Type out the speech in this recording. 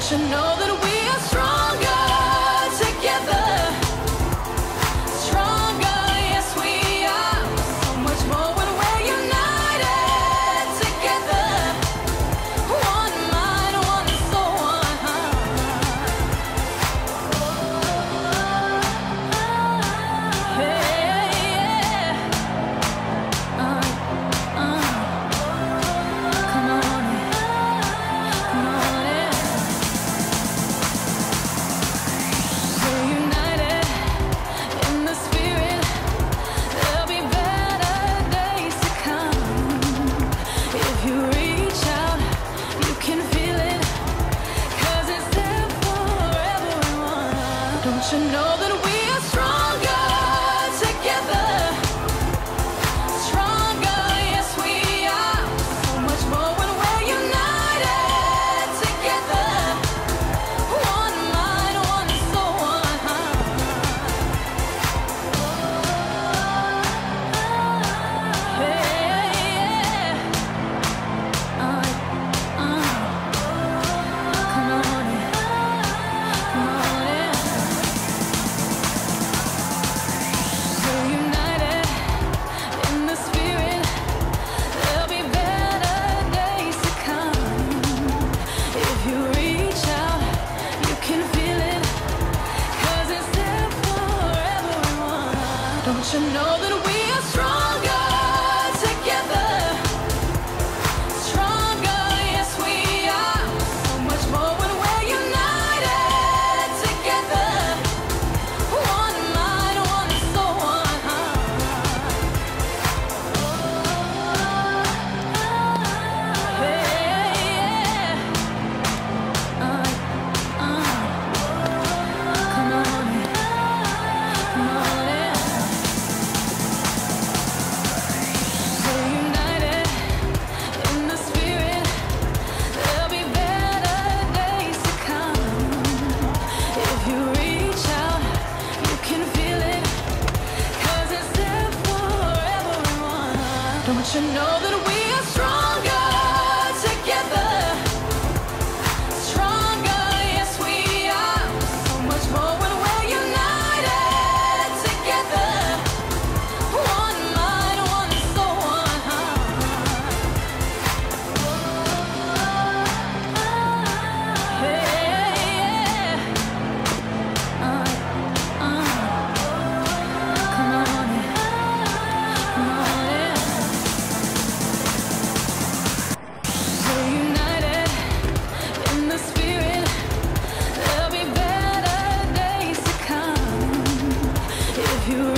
Don't you know that we are stronger together? Stronger, yes we are. So much more when we're united together. One mind, one soul, one heart. Hey, yeah. Come on in. Come on in. We're united in the spirit. There'll be better days to come. If you reach out, you can feel it. 'Cause it's there for everyone. Don't you know that we are stronger together? Stronger, yes we are. So much more when we're united together. One mind, one soul, one heart. Hey, yeah. Come on in. Come on in. We're united in the spirit. There'll be better days to come. If you reach out, you can feel it. 'Cause it's there for everyone. Don't you know that we are stronger together? Stronger, yes we are. So much more when we're united together. One mind, one soul, one heart. Hey, yeah. Come on in. Come on in. We're united in the spirit. There'll be better days to come. If you reach out, you can feel it. 'Cause it's there for everyone. Don't you know that we are stronger together? Stronger, yes we are. So much more when we're united together. One mind, one soul, one heart. Hey, yeah. Come on in. Come on in. We're united in the spirit. There'll be better days to come. If you